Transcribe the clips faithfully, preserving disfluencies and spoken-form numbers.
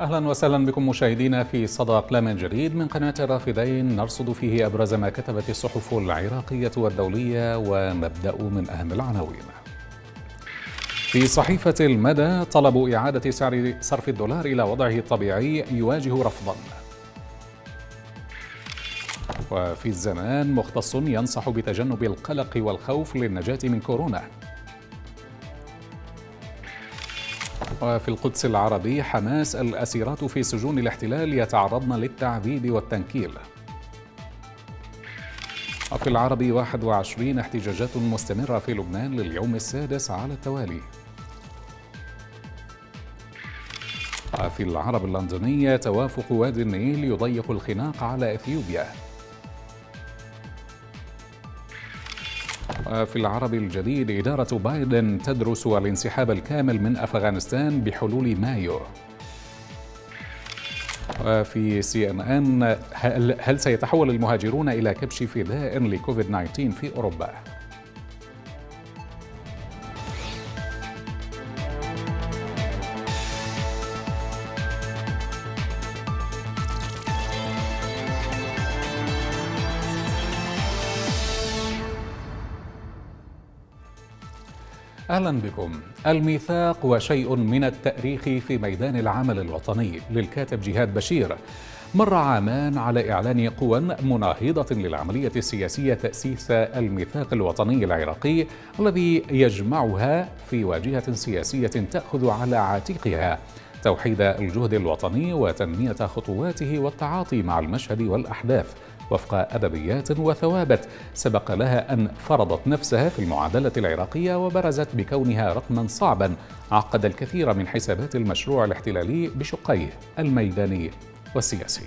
أهلا وسهلا بكم مشاهدينا في صدى أقلام جديد من قناة الرافدين، نرصد فيه أبرز ما كتبت الصحف العراقية والدولية، ونبدأ من أهم العناوين. في صحيفة المدى، طلب إعادة سعر صرف الدولار إلى وضعه الطبيعي يواجه رفضا. وفي الزمان، مختص ينصح بتجنب القلق والخوف للنجاة من كورونا. وفي القدس العربي، حماس: الأسيرات في سجون الاحتلال يتعرضن للتعذيب والتنكيل. وفي العربي واحد وعشرين، احتجاجات مستمرة في لبنان لليوم السادس على التوالي. وفي العرب اللندنية، توافق وادي النيل يضيق الخناق على إثيوبيا. وفي العربي الجديد، إدارة بايدن تدرس الانسحاب الكامل من أفغانستان بحلول مايو. وفي سي إن إن، هل, هل سيتحول المهاجرون إلى كبش فداء لكوفيد تسعة عشر في أوروبا؟ أهلا بكم. الميثاق وشيء من التاريخ في ميدان العمل الوطني للكاتب جهاد بشير. مر عامان على إعلان قوى مناهضة للعملية السياسية تأسيس الميثاق الوطني العراقي، الذي يجمعها في واجهة سياسية تأخذ على عاتقها توحيد الجهد الوطني وتنمية خطواته والتعاطي مع المشهد والأحداث وفق أدبيات وثوابت سبق لها أن فرضت نفسها في المعادلة العراقية، وبرزت بكونها رقما صعبا عقد الكثير من حسابات المشروع الاحتلالي بشقيه الميداني والسياسي.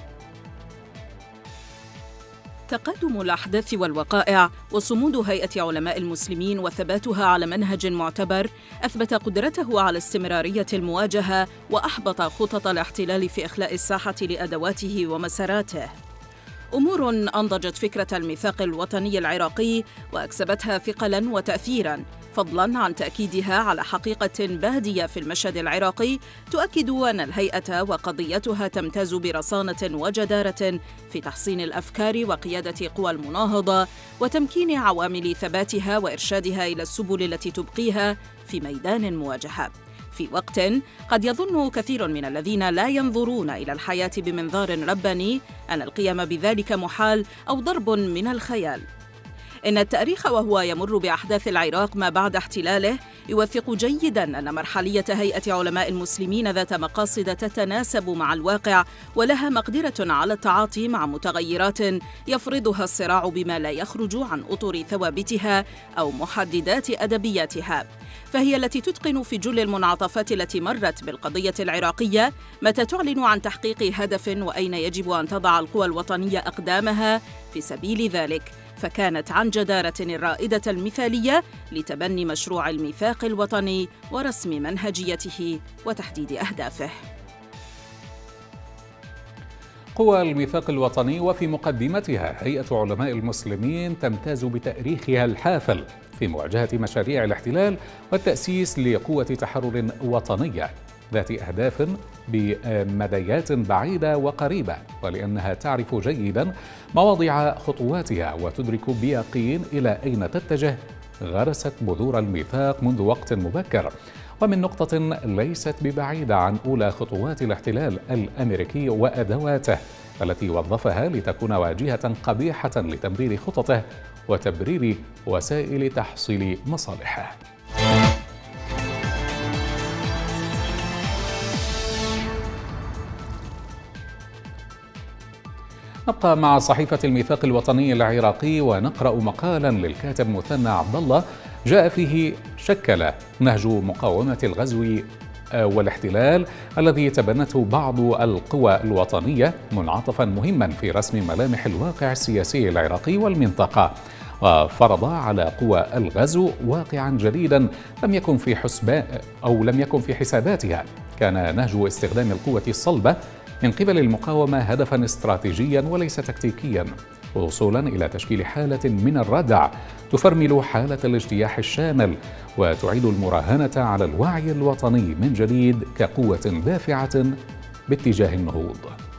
تقادم الأحداث والوقائع وصمود هيئة علماء المسلمين وثباتها على منهج معتبر أثبت قدرته على استمرارية المواجهة، وأحبط خطط الاحتلال في إخلاء الساحة لأدواته ومساراته. أمور أنضجت فكرة الميثاق الوطني العراقي وأكسبتها ثقلاً وتأثيراً، فضلاً عن تأكيدها على حقيقة بادية في المشهد العراقي تؤكد أن الهيئة وقضيتها تمتاز برصانة وجدارة في تحصين الأفكار وقيادة قوى المناهضة وتمكين عوامل ثباتها وإرشادها إلى السبل التي تبقيها في ميدان المواجهة، في وقت قد يظن كثير من الذين لا ينظرون إلى الحياة بمنظار رباني أن القيام بذلك محال أو ضرب من الخيال. إن التاريخ وهو يمر بأحداث العراق ما بعد احتلاله يوثق جيداً أن مرحلية هيئة علماء المسلمين ذات مقاصد تتناسب مع الواقع، ولها مقدرة على التعاطي مع متغيرات يفرضها الصراع بما لا يخرج عن أطر ثوابتها أو محددات أدبياتها، فهي التي تتقن في جل المنعطفات التي مرت بالقضية العراقية متى تعلن عن تحقيق هدف وأين يجب أن تضع القوى الوطنية أقدامها في سبيل ذلك، فكانت عن جدارة الرائدة المثالية لتبني مشروع الميثاق الوطني ورسم منهجيته وتحديد أهدافه. قوى الميثاق الوطني وفي مقدمتها هيئة علماء المسلمين تمتاز بتاريخها الحافل في مواجهة مشاريع الاحتلال والتأسيس لقوة تحرر وطنية ذات أهداف بمديات بعيدة وقريبة، ولأنها تعرف جيدا مواضع خطواتها وتدرك بيقين إلى أين تتجه، غرست بذور الميثاق منذ وقت مبكر، ومن نقطة ليست ببعيدة عن أولى خطوات الاحتلال الأمريكي وأدواته التي وظفها لتكون واجهة قبيحة لتمرير خططه وتبرير وسائل تحصيل مصالحه. نبقى مع صحيفة الميثاق الوطني العراقي ونقرأ مقالا للكاتب مثنى عبد الله جاء فيه: شكل نهج مقاومة الغزو والاحتلال الذي تبنته بعض القوى الوطنية منعطفا مهما في رسم ملامح الواقع السياسي العراقي والمنطقة، وفرض على قوى الغزو واقعا جديدا لم يكن في حسبان أو لم يكن في حساباتها. كان نهج استخدام القوة الصلبة من قبل المقاومة هدفا استراتيجيا وليس تكتيكيا، وصولا إلى تشكيل حالة من الردع تفرمل حالة الاجتياح الشامل وتعيد المراهنة على الوعي الوطني من جديد كقوة دافعة باتجاه النهوض.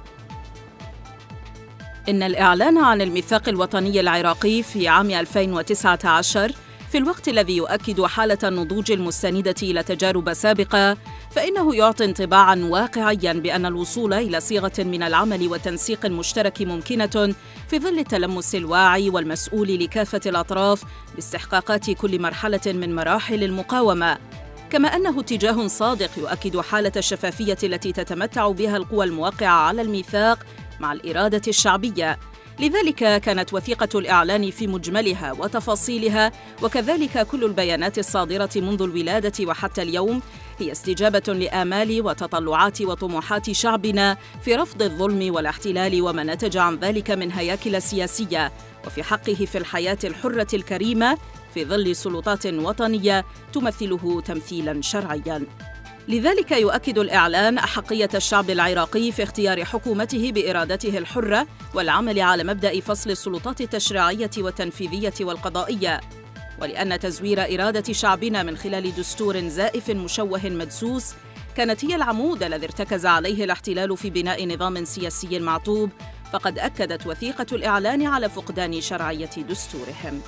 إن الإعلان عن الميثاق الوطني العراقي في عام ألفين وتسعة عشر في الوقت الذي يؤكد حالة النضوج المستندة إلى تجارب سابقة، فإنه يعطي انطباعاً واقعياً بأن الوصول إلى صيغة من العمل وتنسيق مشترك ممكنة في ظل التلمس الواعي والمسؤول لكافة الأطراف باستحقاقات كل مرحلة من مراحل المقاومة، كما أنه اتجاه صادق يؤكد حالة الشفافية التي تتمتع بها القوى الموقعة على الميثاق مع الإرادة الشعبية. لذلك كانت وثيقة الإعلان في مجملها وتفاصيلها وكذلك كل البيانات الصادرة منذ الولادة وحتى اليوم هي استجابة لآمال وتطلعات وطموحات شعبنا في رفض الظلم والاحتلال وما نتج عن ذلك من هياكل سياسية، وفي حقه في الحياة الحرة الكريمة في ظل سلطات وطنية تمثله تمثيلاً شرعياً. لذلك يؤكد الإعلان أحقية الشعب العراقي في اختيار حكومته بإرادته الحرة والعمل على مبدأ فصل السلطات التشريعية والتنفيذية والقضائية، ولأن تزوير إرادة شعبنا من خلال دستور زائف مشوه مدسوس كانت هي العمود الذي ارتكز عليه الاحتلال في بناء نظام سياسي معطوب، فقد أكدت وثيقة الإعلان على فقدان شرعية دستورهم.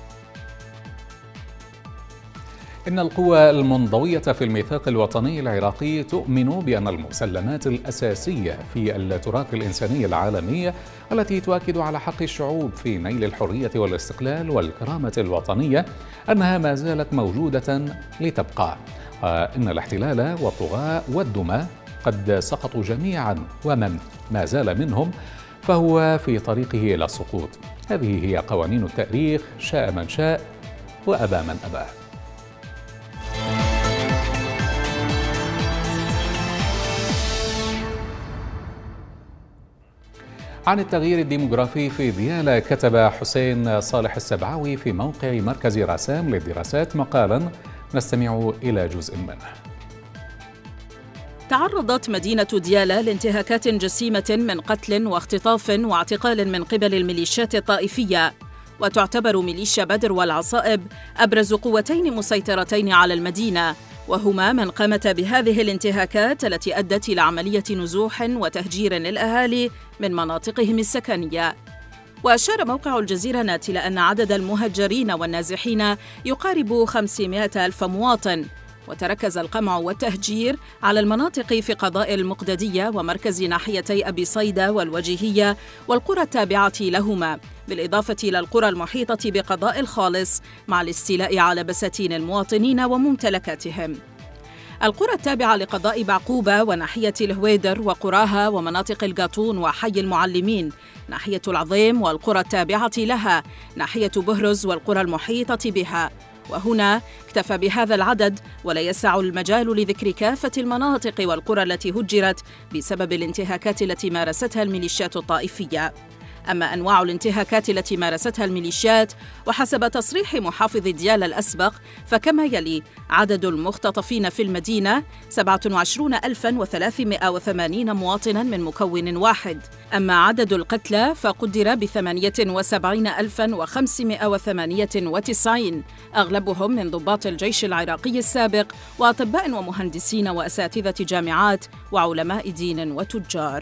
إن القوى المنضوية في الميثاق الوطني العراقي تؤمن بأن المسلمات الأساسية في التراث الإنساني العالمي التي تؤكد على حق الشعوب في نيل الحرية والاستقلال والكرامة الوطنية أنها ما زالت موجودة لتبقى. إن الاحتلال والطغاة والدماء قد سقطوا جميعا، ومن ما زال منهم فهو في طريقه إلى السقوط. هذه هي قوانين التاريخ، شاء من شاء وأبى من أبى. عن التغيير الديموغرافي في ديالى كتب حسين صالح السبعاوي في موقع مركز راسام للدراسات مقالا نستمع إلى جزء منه. تعرضت مدينة ديالى لانتهاكات جسيمة من قتل واختطاف واعتقال من قبل الميليشيات الطائفية، وتعتبر ميليشيا بدر والعصائب أبرز قوتين مسيطرتين على المدينة، وهما من قامت بهذه الانتهاكات التي أدت إلى عملية نزوح وتهجير للأهالي من مناطقهم السكنية. وأشار موقع الجزيرة نت إلى أن عدد المهجرين والنازحين يقارب خمسمائة ألف مواطن، وتركز القمع والتهجير على المناطق في قضاء المقددية ومركز ناحيتي أبي صيدا والوجيهية والقرى التابعة لهما، بالإضافة إلى القرى المحيطة بقضاء الخالص، مع الاستيلاء على بساتين المواطنين وممتلكاتهم. القرى التابعة لقضاء بعقوبة وناحية الهويدر وقراها ومناطق القاطون وحي المعلمين، ناحية العظيم والقرى التابعة لها، ناحية بهرز والقرى المحيطة بها. وهنا اكتفى بهذا العدد، ولا يسع المجال لذكر كافة المناطق والقرى التي هجرت بسبب الانتهاكات التي مارستها الميليشيات الطائفية. أما أنواع الانتهاكات التي مارستها الميليشيات وحسب تصريح محافظ ديالى الأسبق فكما يلي: عدد المختطفين في المدينة سبعة وعشرين ألفاً وثلاثمائة وثمانين مواطناً من مكون واحد، أما عدد القتلى فقدر بثمانية وسبعين ألفاً وخمسمائة وثمانية وتسعين، أغلبهم من ضباط الجيش العراقي السابق وأطباء ومهندسين وأساتذة جامعات وعلماء دين وتجار.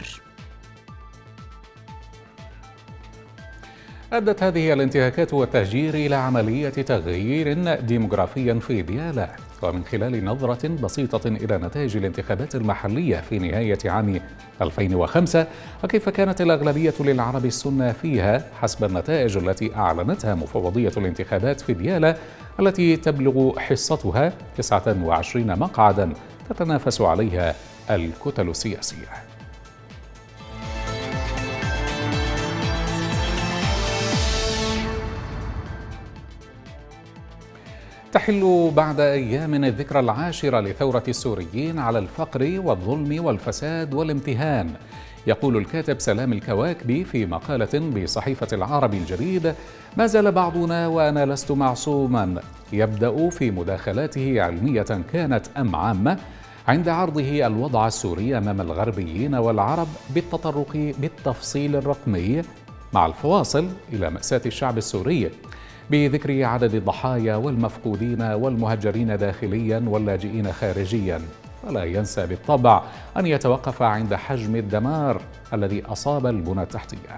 أدت هذه الانتهاكات والتهجير إلى عملية تغيير ديموغرافي في ديالى، ومن خلال نظرة بسيطة إلى نتائج الانتخابات المحلية في نهاية عام ألفين وخمسة وكيف كانت الأغلبية للعرب السنة فيها حسب النتائج التي أعلنتها مفوضية الانتخابات في ديالى، التي تبلغ حصتها تسعة وعشرين مقعدا تتنافس عليها الكتل السياسية. تحل بعد أيام الذكرى العاشرة لثورة السوريين على الفقر والظلم والفساد والامتهان. يقول الكاتب سلام الكواكبي في مقالة بصحيفة العرب الجديد: ما زال بعضنا وأنا لست معصوما يبدأ في مداخلاته علمية كانت أم عامة عند عرضه الوضع السوري أمام الغربيين والعرب بالتطرق بالتفصيل الرقمي مع الفواصل إلى مأساة الشعب السوري، بذكر عدد الضحايا والمفقودين والمهجرين داخليا واللاجئين خارجيا، ولا ينسى بالطبع أن يتوقف عند حجم الدمار الذي أصاب البنى التحتية.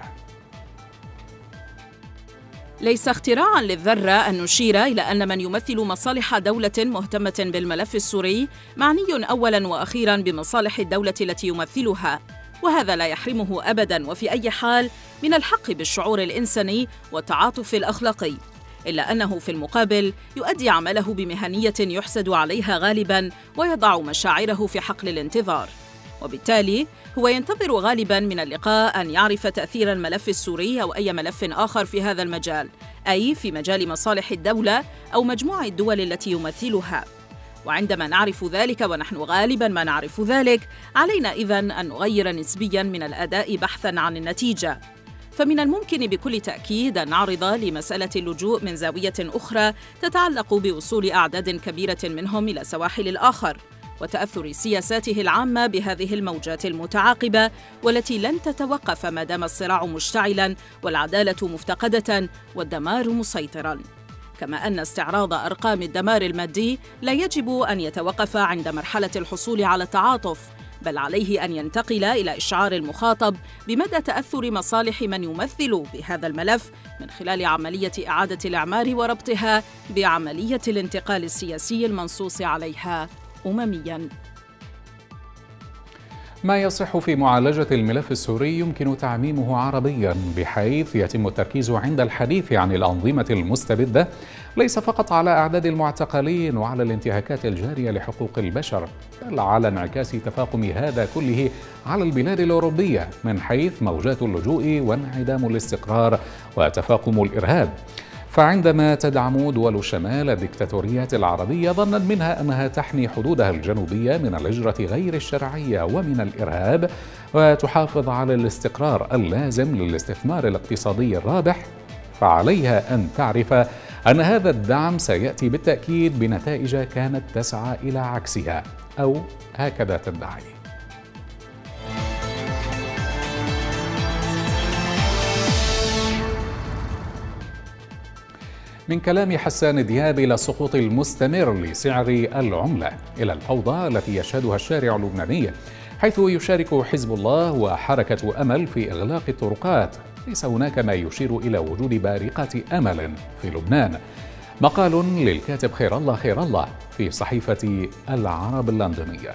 ليس اختراعاً للذرة أن نشير إلى أن من يمثل مصالح دولة مهتمة بالملف السوري معني أولاً وأخيراً بمصالح الدولة التي يمثلها، وهذا لا يحرمه أبداً وفي أي حال من الحق بالشعور الإنساني والتعاطف الأخلاقي، إلا أنه في المقابل يؤدي عمله بمهنية يحسد عليها غالباً ويضع مشاعره في حقل الانتظار، وبالتالي هو ينتظر غالباً من اللقاء أن يعرف تأثير الملف السوري أو أي ملف آخر في هذا المجال، أي في مجال مصالح الدولة أو مجموعة الدول التي يمثلها. وعندما نعرف ذلك، ونحن غالباً ما نعرف ذلك، علينا إذن أن نغير نسبياً من الأداء بحثاً عن النتيجة. فمن الممكن بكل تأكيد أن نعرض لمسألة اللجوء من زاوية أخرى تتعلق بوصول أعداد كبيرة منهم إلى سواحل الآخر، وتأثر سياساته العامة بهذه الموجات المتعاقبة والتي لن تتوقف ما دام الصراع مشتعلاً والعدالة مفتقدة والدمار مسيطراً. كما أن استعراض أرقام الدمار المادي لا يجب أن يتوقف عند مرحلة الحصول على التعاطف، بل عليه أن ينتقل إلى إشعار المخاطب بمدى تأثر مصالح من يمثل بهذا الملف من خلال عملية إعادة الإعمار وربطها بعملية الانتقال السياسي المنصوص عليها أممياً. ما يصح في معالجة الملف السوري يمكن تعميمه عربياً، بحيث يتم التركيز عند الحديث عن الأنظمة المستبدة ليس فقط على أعداد المعتقلين وعلى الانتهاكات الجارية لحقوق البشر، بل على انعكاس تفاقم هذا كله على البلاد الأوروبية من حيث موجات اللجوء وانعدام الاستقرار وتفاقم الإرهاب. فعندما تدعم دول الشمال الدكتاتوريات العربية ظنا منها أنها تحمي حدودها الجنوبية من الهجرة غير الشرعية ومن الإرهاب، وتحافظ على الاستقرار اللازم للاستثمار الاقتصادي الرابح، فعليها أن تعرف أن هذا الدعم سيأتي بالتأكيد بنتائج كانت تسعى إلى عكسها، أو هكذا تدعي. من كلام حسان دياب إلى السقوط المستمر لسعر العملة، إلى الفوضى التي يشهدها الشارع اللبناني، حيث يشارك حزب الله وحركة أمل في إغلاق الطرقات، ليس هناك ما يشير إلى وجود بارقة أمل في لبنان. مقال للكاتب خير الله خير الله في صحيفة العرب اللندنية.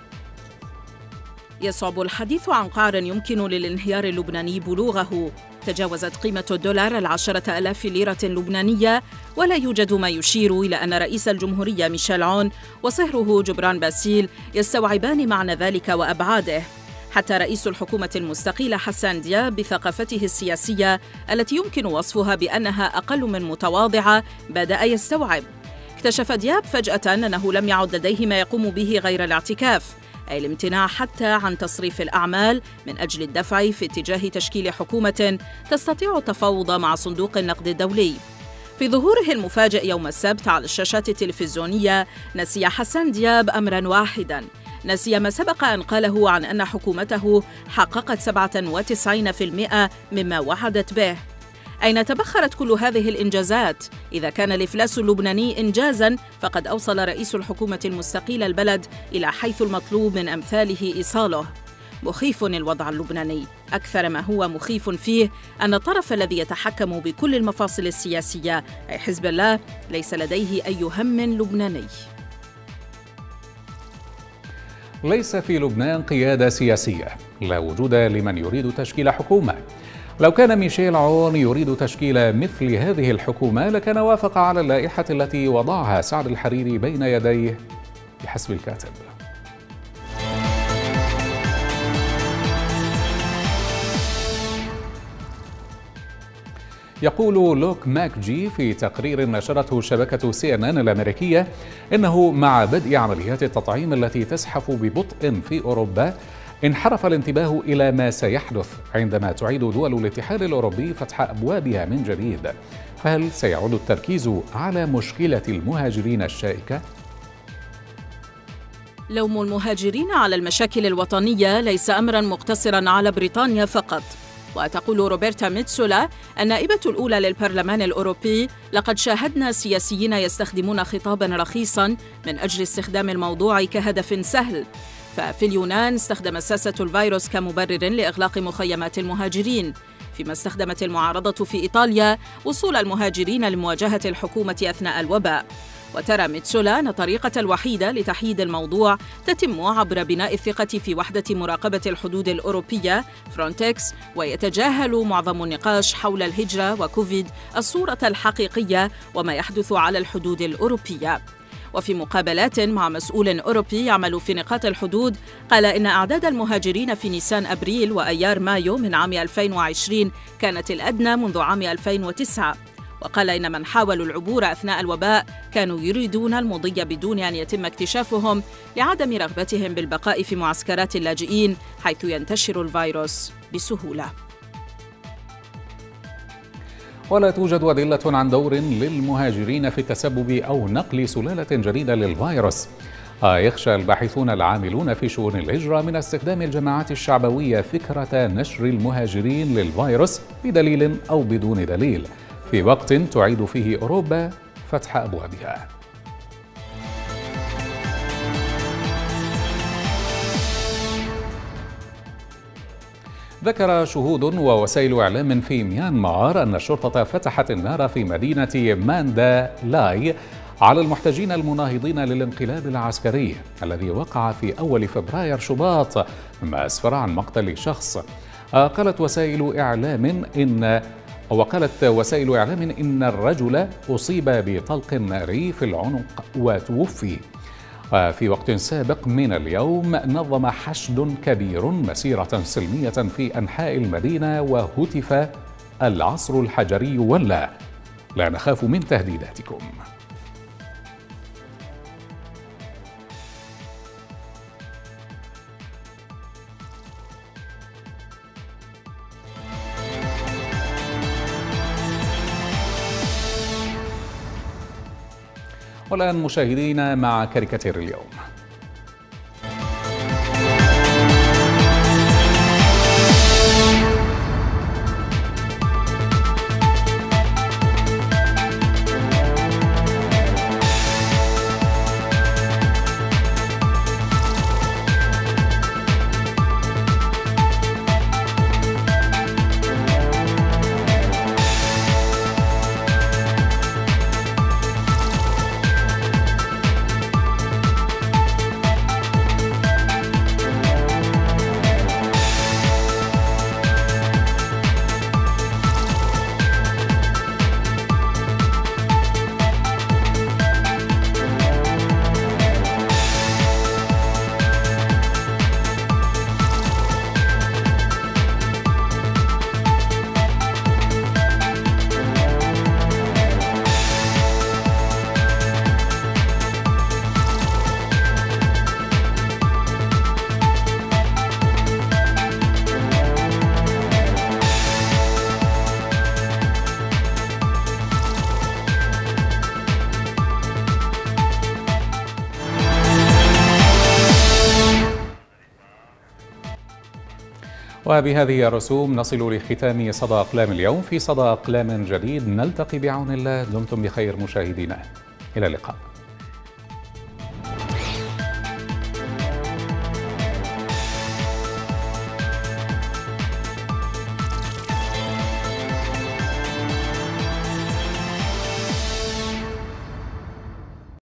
يصعب الحديث عن قعر يمكن للانهيار اللبناني بلوغه. تجاوزت قيمة الدولار العشرة ألاف ليرة لبنانية، ولا يوجد ما يشير إلى أن رئيس الجمهورية ميشيل عون وصهره جبران باسيل يستوعبان معنى ذلك وأبعاده. حتى رئيس الحكومة المستقيلة حسان دياب بثقافته السياسية التي يمكن وصفها بأنها أقل من متواضعة بدأ يستوعب. اكتشف دياب فجأة أنه لم يعد لديه ما يقوم به غير الاعتكاف، أي الامتناع حتى عن تصريف الأعمال من أجل الدفع في اتجاه تشكيل حكومة تستطيع التفاوض مع صندوق النقد الدولي. في ظهوره المفاجئ يوم السبت على الشاشات التلفزيونية، نسي حسان دياب أمراً واحداً، نسي ما سبق أن قاله عن أن حكومته حققت سبعة وتسعين بالمئة مما وعدت به. أين تبخرت كل هذه الإنجازات؟ إذا كان الإفلاس اللبناني إنجازاً، فقد أوصل رئيس الحكومة المستقيل البلد إلى حيث المطلوب من أمثاله إيصاله. مخيف الوضع اللبناني، أكثر ما هو مخيف فيه أن الطرف الذي يتحكم بكل المفاصل السياسية، أي حزب الله، ليس لديه أي هم لبناني. ليس في لبنان قيادة سياسية، لا وجود لمن يريد تشكيل حكومة. لو كان ميشيل عون يريد تشكيل مثل هذه الحكومة لكان وافق على اللائحة التي وضعها سعد الحريري بين يديه بحسب الكاتب. يقول لوك ماكجي في تقرير نشرته شبكة سي إن إن الأمريكية إنه مع بدء عمليات التطعيم التي تزحف ببطء في أوروبا، انحرف الانتباه إلى ما سيحدث عندما تعيد دول الاتحاد الأوروبي فتح أبوابها من جديد. فهل سيعود التركيز على مشكلة المهاجرين الشائكة؟ لوم المهاجرين على المشاكل الوطنية ليس أمراً مقتصراً على بريطانيا فقط، وتقول روبرتا ميتسولا النائبة الأولى للبرلمان الأوروبي: لقد شاهدنا سياسيين يستخدمون خطاباً رخيصاً من أجل استخدام الموضوع كهدف سهل. ففي اليونان استخدم ساسة الفيروس كمبرر لإغلاق مخيمات المهاجرين، فيما استخدمت المعارضة في إيطاليا وصول المهاجرين لمواجهة الحكومة أثناء الوباء. وترى ميتسولا أن الطريقة الوحيدة لتحييد الموضوع تتم عبر بناء الثقة في وحدة مراقبة الحدود الأوروبية فرونتكس، ويتجاهل معظم النقاش حول الهجرة وكوفيد الصورة الحقيقية وما يحدث على الحدود الأوروبية. وفي مقابلات مع مسؤول أوروبي يعمل في نقاط الحدود، قال إن أعداد المهاجرين في نيسان أبريل وأيار مايو من عام ألفين وعشرين كانت الأدنى منذ عام ألفين وتسعة. وقال إن من حاولوا العبور أثناء الوباء كانوا يريدون المضي بدون أن يتم اكتشافهم لعدم رغبتهم بالبقاء في معسكرات اللاجئين حيث ينتشر الفيروس بسهولة. ولا توجد أدلة عن دور للمهاجرين في التسبب أو نقل سلالة جديدة للفيروس. يخشى الباحثون العاملون في شؤون الهجرة من استخدام الجماعات الشعبوية فكرة نشر المهاجرين للفيروس بدليل أو بدون دليل، في وقت تعيد فيه أوروبا فتح أبوابها. ذكر شهود ووسائل إعلام في ميانمار أن الشرطة فتحت النار في مدينة ماندا لاي على المحتجين المناهضين للانقلاب العسكري الذي وقع في أول فبراير شباط، مما أسفر عن مقتل شخص. قالت وسائل إعلام إن وقالت وسائل إعلام إن الرجل أصيب بطلق ناري في العنق وتوفي. في وقت سابق من اليوم نظم حشد كبير مسيرة سلمية في أنحاء المدينة وهتف: العصر الحجري ولى، لا نخاف من تهديداتكم. والآن مشاهدينا مع كاريكاتير اليوم. وبهذه الرسوم نصل لختام صدى أقلام اليوم. في صدى أقلام جديد نلتقي بعون الله. دمتم بخير مشاهدينا، إلى اللقاء.